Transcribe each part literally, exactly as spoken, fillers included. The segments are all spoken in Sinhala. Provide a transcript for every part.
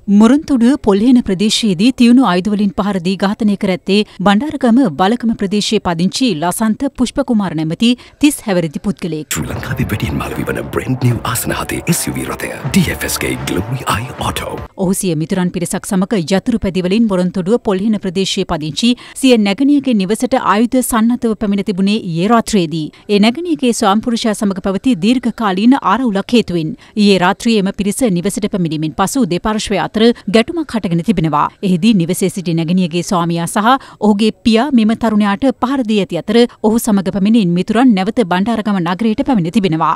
මුරුන්තුඩුව පොල්හේන ප්‍රදේශයේදී තියුණු ආයුධවලින් පහර දී ඝාතනය කර ඇත්තේ බණ්ඩාරගම බලකම ප්‍රදේශයේ පදිංචි ලසන්ත පුෂ්පකුමාර නැමැති තිස් හැවිරිදි පුද්ගලයෙක්. ශ්‍රී ලංකාවේ වැඩියෙන් මාළු විවන බ්‍රෑන්ඩ් නිව් ආසනහතේ එස් යූ වී රථය D F S K Glory Eye Auto. ඔහු සිය මිතුරන් පිරිසක් සමග යතුරු පැදිවලින් මුරුන්තුඩුව පොල්හේන ප්‍රදේශයේ පදිංචි සිය නැගණියගේ නිවසට ආයුධ සන්නද්ධව පැමිණ තිබුණේ ඊයේ රාත්‍රියේදී. ඒ නැගණියගේ ස්වාමිපුරුෂයා සමග පැවති දීර්ඝකාලීන ආරවුලක් හේතුවෙන් ඊයේ රාත්‍රියේ එම පිරිස නිවසට පැමිණීමෙන් පසු දෙපාර්ශ්වය අතර ගැටුමක් හටගෙන තිබෙනවා. එහිදී නිවසේ සිටි නැගණියගේ ස්වාමියා සහ ඔහුගේ පියා මෙම තරුණයාට පහර දී ඇති අතර ඔහු සමග පැමිණි මිතුරන් නැවත බණ්ඩාරගම නගරයට පැමිණ තිබෙනවා.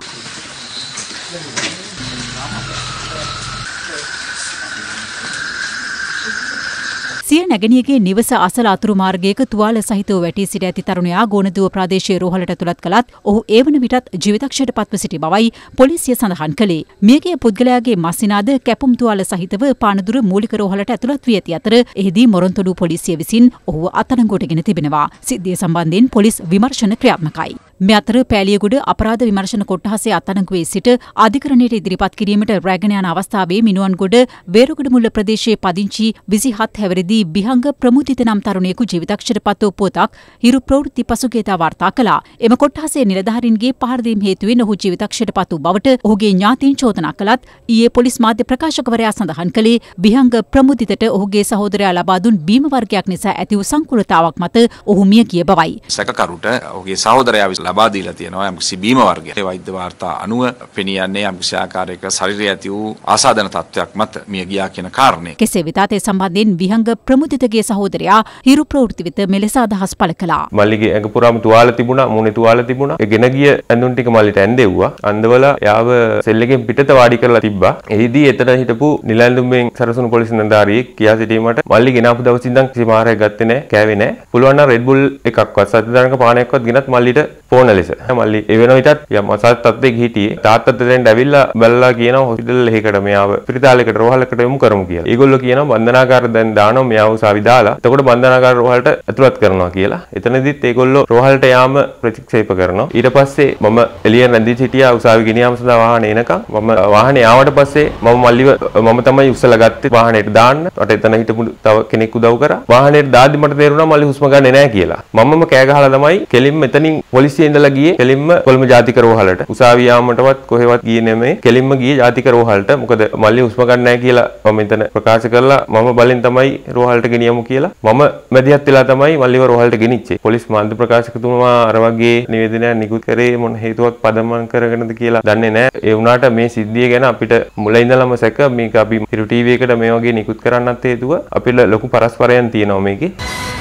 සිය නැගණියගේ නිවස අසල අතුරු මාර්ගයක තුවාල සහිතව වැටී සිට ඇති තරුණයා ගෝනදුව ප්‍රදේශයේ රෝහලට ඇතුළත් කළත් ඔහු ඒ වන විටත් ජීවිතක්ෂයට පත්ව සිටි බවයි පොලිසිය සඳහන් කළේ. මියගිය පුද්ගලයාගේ මස්සිනාද කැපුම් තුවාල සහිතව පානදුර මූලික රෝහලට ඇතුළත් වී ඇති අතර එහිදී මොරොන්තොඩු පොලිසිය විසින් ඔහුව අත්අඩංගුවටගෙන තිබෙනවා. සිද්ධිය සම්බන්ධයෙන් පොලිස් විමර්ශන ක්‍රියාත්මකයි. මේ අතර පෑලියගොඩ අපරාධ විමර්ශන කොට්ටාසේ අත්අඩංගුවේ සිට අධිකරණයට ඉදිරිපත් කිරීමට රැගෙන යන අවස්ථාවේ මිනුවන්ගොඩ වේරුගොඩමුල්ල ප්‍රදේශයේ පදිංචි විසිහත් හැවිරිදි බිහංග ප්‍රමුදිත නම් තරුණයෙකු ජීවිතක්ෂයට පත් වූ පුවතක් හිරු ප්‍රවෘත්ති පසුගියදා වාර්තා කළා. එම කොට්ටාසේ නිලධාරීන්ගේ පහර දීම හේතුවෙන් ඔහු ජීවිතක්ෂයට පත් වූ බවට ඔහුගේ ඥාතීන් චෝදනා කළත් ඊයේ පොලිස් මාධ්‍ය ප්‍රකාශකවරයා සඳහන් කළේ බිහංග ප්‍රමුදිතට ඔහුගේ සහෝදරයා ලබා දුන් බීම වර්ගයක් නිසා ඇති වූ සංකූලතාවක් මත ඔහු මිය ගිය බවයි. සැකකරුට ඔහුගේ සහෝදරයා ලබා දීලා තියෙනවා යම්කිසි බීම වර්ගයක්. ඒ වෛද්‍ය වාර්තා අනුව පෙනී යන්නේ යම්කිසි ආකාරයක ශරීරයේ ඇති වූ ආසාදන තත්ත්වයක් මත මිය ගියා කියන කාරණේ. කෙසේ වෙතත් ඒ සම්බන්ධයෙන් විහංග ප්‍රමුදිතගේ සහෝදරයා හිරු ප්‍රවෘත්ති වෙත මෙලෙස අදහස් පළ කළා. මල්ලිගේ ඇඟ පුරාම තුවාල තිබුණා, මුණේ තුවාල තිබුණා. ඒ ගෙන ගිය ඇඳුම් ටික මල්ලිට ඇන්දෙව්වා. අන්දවලා යාව සෙල් එකෙන් පිටත වාඩි කරලා තිබ්බා. එහිදී එතන හිටපු නිලැඳුම්ෙන් සරසුණු පොලිස් නිලධාරියෙක් කියා සිටීමට මල්ලි ගෙන ආපු දවස් ඉඳන් කිසිම ආහාරයක් ගත්තේ නැහැ, කෑවේ නැහැ. පුළුවන් නම් රෙඩ් බුල් එකක්වත් සත්‍යදානක පානයක්වත් ගෙනත් මල්ලිට ෆෝන ලෙස. මල්ලි ඒ වෙන විටත් යම් අසත් තත්ත්වයක හිටියේ. තාත්තත් දෙන්න ඇවිල්ලා බැලලා කියනවා හොස්පිටල් එකකට මෙයාව පිරිතාලයකට රෝහලකට යොමු කරමු කියලා. ඒගොල්ලෝ කියනවා බන්ධනාගාර දැන් දානවා මෙයාව උසාවි දාලා. එතකොට බන්ධනාගාර රෝහලට ඇතුළත් කරනවා කියලා. එතනදිත් ඒගොල්ලෝ රෝහලට යාම ප්‍රතික්ෂේප කරනවා. ඊට පස්සේ මම එළියෙන් රැඳී සිටියා උසාවි ගෙනියාම සඳහා වාහනේ එනකම්. මම වාහනේ ආවට පස්සේ මම මල්ලිව මම තමයි උස්සලා ගත්තේ වාහනේට දාන්න. මට එතන හිටපු තව කෙනෙක් උදව් කරා. වාහනේට දාද්දි මට තේරුණා මල්ලි හුස්ම ගන්නෙ නැහැ කියලා. මමම කෑ ගහලා තමයි කෙලින්ම එතනින් පොලිසිය ඉඳලා ගියේ. කෙලින්ම කොළඹ ජාතික රෝහලට. උසාවි යාමටවත් කොහෙවත් ගියේ නෙමෙයි. කෙලින්ම ගියේ ජාතික රෝහලට. මොකද මල්ලි හුස්ම ගන්න නැහැ කියලා මම එතන ප්‍රකාශ කරලා මම බලෙන් තමයි රෝහලට ගෙනියමු කියලා. මම මැදිහත් වෙලා තමයි මල්ලිව රෝහලට ගෙනිච්චේ. පොලිස් මාධ්‍ය ප්‍රකාශකතුමා අර වගේ නිවේදනයක් නිකුත් කරේ මොන හේතුවක් පදනම් කරගෙනද කියලා දන්නේ නැහැ. ඒ වුණාට මේ සිද්ධිය ගැන අපිට මුල ඉඳලම සැක මේක අපි හිරු ටීවී එකට මේ වගේ නිකුත් කරන්නත් හේතුව අපිට ලොකු පරස්පරයන් තියෙනවා මේකේ.